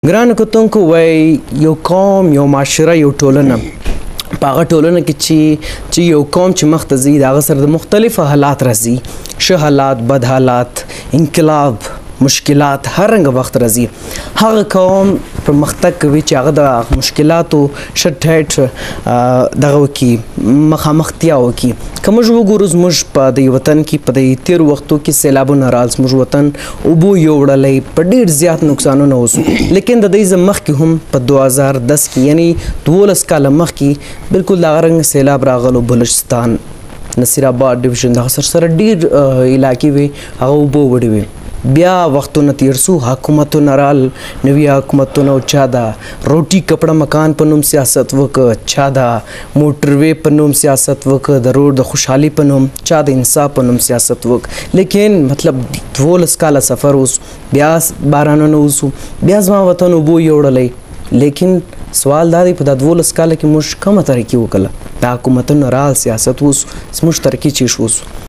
ګرانو کتونکو وای یو قوم یو معاشره یو ټولنه په هغه ټولنه کې چې یو قوم چې مخ ته ځي د هغه سره د مختلفو حالات راځي، ښه حالات، بد حالات، انقلاب، مشکلات، هر رنګه وخت راځي. هغه قوم پرمختګ کوي چې هغه د مشکلاتو شټ هټ دغه وکړي، مخامختیا وکړي. که موږ وګورو زموږ په دې وطن کې په دې تېرو وختو کې سیلابونه رال، زموږ وطن اوبو یوړلی، په ډېر زیات نقصانونه وسو. لیکن د دې نه مخکې هم په 2010 کې یعنی 12 کاله مخکې بالکل دغه رنګ سیلاب راغلو. بلوچستان، نصیر آباد ډیویژن دغه سره ډېر علاقې وې، هغه اوبو وړې وې. بیا وختونه تیر سو، حکومتونه رال، نوي حکومتونه چا د روټي کپړه مکان په نوم سیاست وکړ، چا د موټروې په نوم سیاست وکړ، د روډ د خوشحالي په نوم، چا د انصاف په نوم سیاست وکړ. لیکن مطلب 12 کاله سفر اوس، بیا بارانونه وسو، بیا زما وطن اوبو یوړلی. لیکن سوال دا دی په دا 12 کاله کې موږ کومه ترقي وکړله؟ د حکومتونو رال، سیاست اوس زموږ ترقي چی شو؟